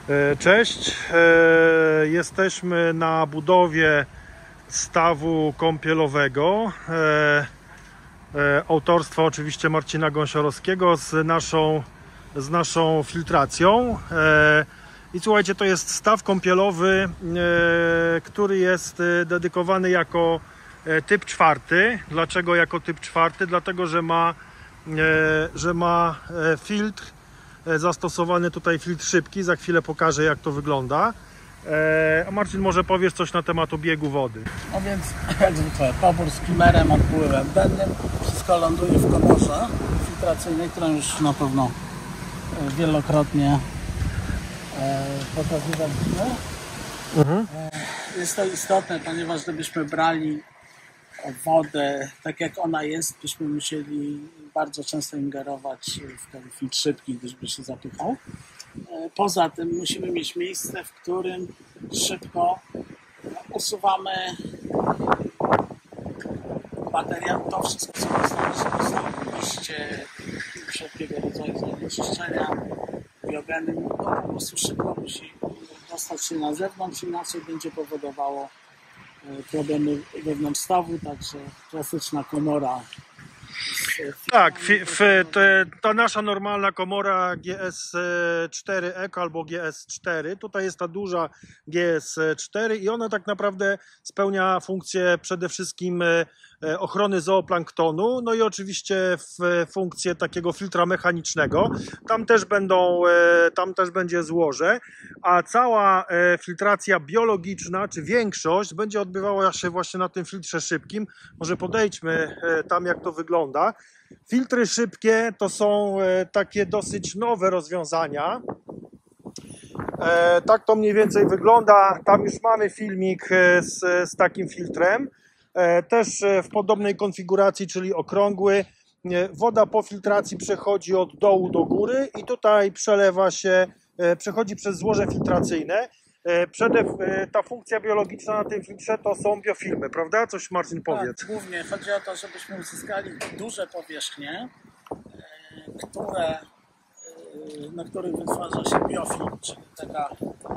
Cześć, jesteśmy na budowie stawu kąpielowego autorstwa oczywiście Marcina Gąsiorowskiego z naszą filtracją. I słuchajcie, to jest staw kąpielowy, który jest dedykowany jako typ 4. Dlaczego jako typ 4? Dlatego, że ma filtr zastosowany tutaj, filtr szybki. Za chwilę pokażę, jak to wygląda. A Marcin, może powiesz coś na temat obiegu wody? No więc jak zwykle pobór z klimerem, odpływem dennym. Wszystko ląduje w komorze filtracyjnej, którą już na pewno wielokrotnie pokazywaliśmy. Jest to istotne, ponieważ gdybyśmy brali wodę tak jak ona jest, byśmy musieli bardzo często ingerować w ten filtr szybki, gdyż by się zapychał. Poza tym musimy mieć miejsce, w którym szybko usuwamy materiał, to wszystko, co zostało, liście, wszelkiego rodzaju zanieczyszczenia, biogeny, to po prostu szybko musi dostać się na zewnątrz, inaczej będzie powodowało problemy wewnątrz stawu, także klasyczna komora. Tak, ta nasza normalna komora GS4 Eco albo GS4, tutaj jest ta duża GS4 i ona tak naprawdę spełnia funkcję przede wszystkim ochrony zooplanktonu, no i oczywiście funkcję takiego filtra mechanicznego. Tam też będzie złoże, a cała filtracja biologiczna, czy większość, będzie odbywała się właśnie na tym filtrze szybkim. Może podejdźmy tam, jak to wygląda. Filtry szybkie to są takie dosyć nowe rozwiązania. Tak to mniej więcej wygląda. Tam już mamy filmik z takim filtrem. Też w podobnej konfiguracji, czyli okrągły. Woda po filtracji przechodzi od dołu do góry i tutaj przelewa się, przechodzi przez złoże filtracyjne. Ta funkcja biologiczna na tym filtrze to są biofilmy, prawda? Coś, Marcin, powiedz. Tak, głównie chodzi o to, żebyśmy uzyskali duże powierzchnie, na których wytwarza się biofilm, czyli taka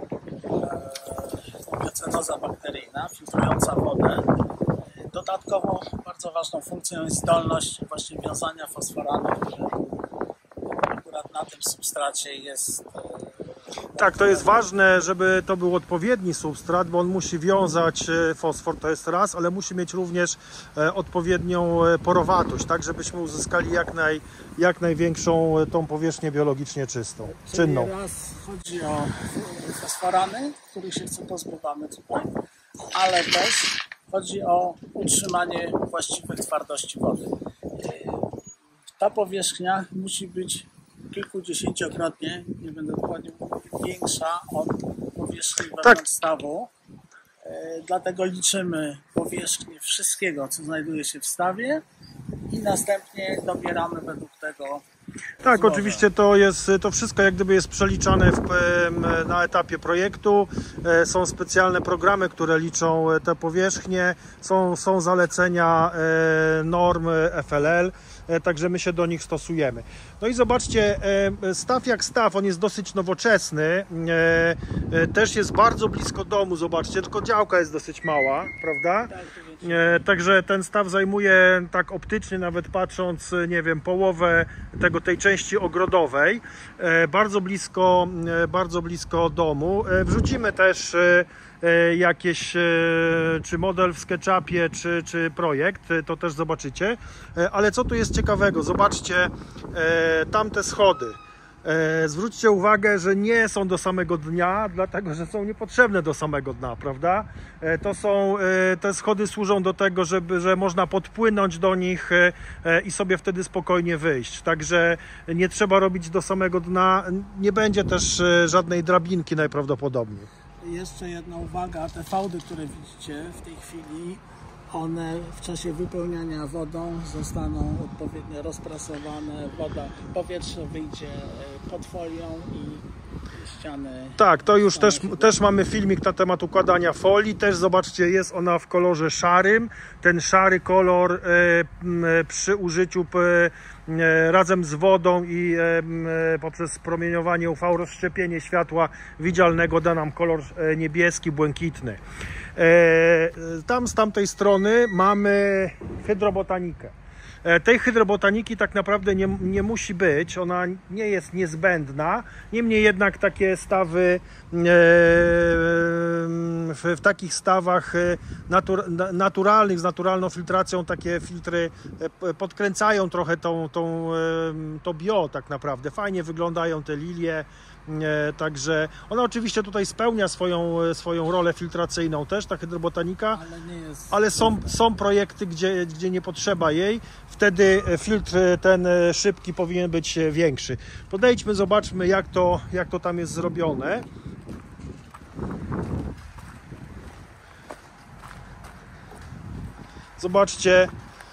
biocenoza bakteryjna, filtrująca wodę. Dodatkowo bardzo ważną funkcją jest zdolność właśnie wiązania fosforanów, które akurat na tym substracie jest. Tak, to jest ważne, żeby to był odpowiedni substrat, bo on musi wiązać fosfor, to jest raz, ale musi mieć również odpowiednią porowatość, tak żebyśmy uzyskali jak największą tą powierzchnię biologicznie czynną. Raz chodzi o fosforany, których się pozbywamy tutaj, ale też chodzi o utrzymanie właściwych twardości wody. Ta powierzchnia musi być kilkudziesięciokrotnie, nie będę dokładnie mówił, większa od powierzchni wewnątrz stawu. Dlatego liczymy powierzchnię wszystkiego, co znajduje się w stawie i następnie dobieramy według tego. Tak, złoża. Oczywiście to wszystko jak gdyby jest przeliczane na etapie projektu. Są specjalne programy, które liczą te powierzchnie, są zalecenia norm FLL, także my się do nich stosujemy. No i zobaczcie, staw jak staw, on jest dosyć nowoczesny, też jest bardzo blisko domu, zobaczcie, tylko działka jest dosyć mała, prawda? Także ten staw zajmuje, tak optycznie nawet patrząc, nie wiem, połowę tej części ogrodowej, bardzo blisko domu. Wrzucimy też jakieś, czy model w SketchUpie, czy projekt, to też zobaczycie. Ale co tu jest ciekawego? Zobaczcie tamte schody. Zwróćcie uwagę, że nie są do samego dnia, dlatego że są niepotrzebne do samego dna, prawda? Te schody służą do tego, że można podpłynąć do nich i sobie wtedy spokojnie wyjść. Także nie trzeba robić do samego dna, nie będzie też żadnej drabinki najprawdopodobniej. Jeszcze jedna uwaga, te fałdy, które widzicie w tej chwili, one w czasie wypełniania wodą zostaną odpowiednio rozprasowane, powietrze wyjdzie pod folią i ściany. Tak, to już też mamy filmik na temat układania folii. Też zobaczcie, jest ona w kolorze szarym. Ten szary kolor przy użyciu razem z wodą i poprzez promieniowanie UV, rozszczepienie światła widzialnego da nam kolor niebieski, błękitny. Tam z tamtej strony mamy hydrobotanikę. Tej hydrobotaniki tak naprawdę nie musi być, ona nie jest niezbędna, niemniej jednak takie stawy, w takich stawach naturalnych, z naturalną filtracją, takie filtry podkręcają trochę to bio tak naprawdę. Fajnie wyglądają te lilie. Także ona oczywiście tutaj spełnia swoją rolę filtracyjną też, ta hydrobotanika, ale są projekty, gdzie nie potrzeba jej. Wtedy filtr ten szybki powinien być większy. Podejdźmy, zobaczmy jak to tam jest zrobione. Zobaczcie,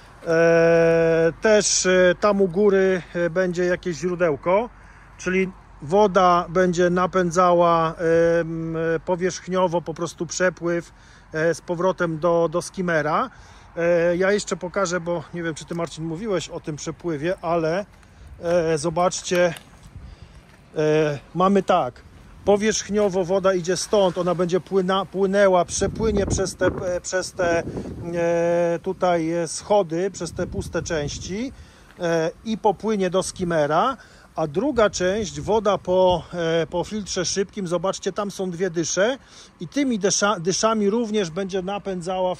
też tam u góry będzie jakieś źródełko, czyli woda będzie napędzała powierzchniowo po prostu przepływ z powrotem do skimmera. Ja jeszcze pokażę, bo nie wiem, czy Ty, Marcin, mówiłeś o tym przepływie, ale zobaczcie, mamy tak, powierzchniowo woda idzie stąd, ona będzie płynęła, przepłynie przez te tutaj schody, przez te puste części i popłynie do skimmera. A druga część, woda po filtrze szybkim, zobaczcie, tam są dwie dysze i tymi dyszami również będzie napędzała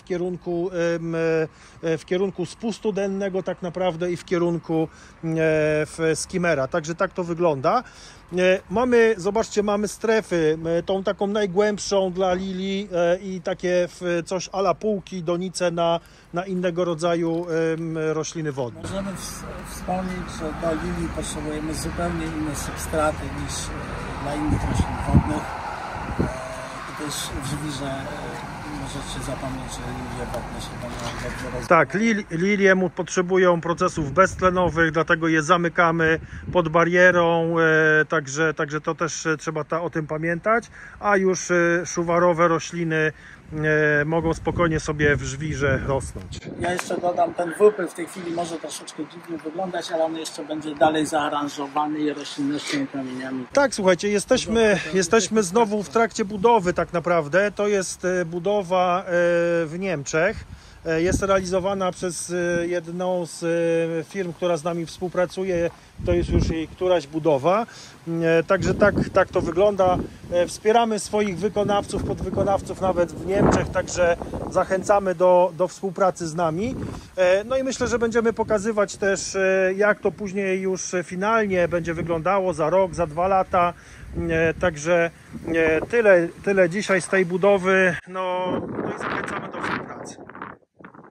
w kierunku spustu dennego tak naprawdę i w kierunku skimmera. Także tak to wygląda. Zobaczcie, mamy strefy, tą taką najgłębszą dla lilii i takie coś a la półki, donice na innego rodzaju rośliny wodne. Możemy wspomnieć, że do lilii potrzebujemy zupełnie inne substraty niż dla innych roślin wodnych. I też w żwirze możecie zapomnieć, że lilie wodne się będą dobrze rozwijać. Tak, lilie potrzebują procesów beztlenowych, dlatego je zamykamy pod barierą, także to też trzeba o tym pamiętać, a już szuwarowe rośliny mogą spokojnie sobie w żwirze rosnąć. Ja jeszcze dodam, ten wypyl w tej chwili może troszeczkę dziwnie wyglądać, ale on jeszcze będzie dalej zaaranżowany i roślinnością i kamieniami. Tak, słuchajcie, jesteśmy znowu w trakcie budowy tak naprawdę. To jest budowa w Niemczech. Jest realizowana przez jedną z firm, która z nami współpracuje. To jest już jej któraś budowa. Także tak to wygląda. Wspieramy swoich wykonawców, podwykonawców nawet w Niemczech, także zachęcamy do współpracy z nami. No i myślę, że będziemy pokazywać też, jak to później już finalnie będzie wyglądało za rok, za 2 lata. Także tyle dzisiaj z tej budowy. No i zachęcamy do współpracy.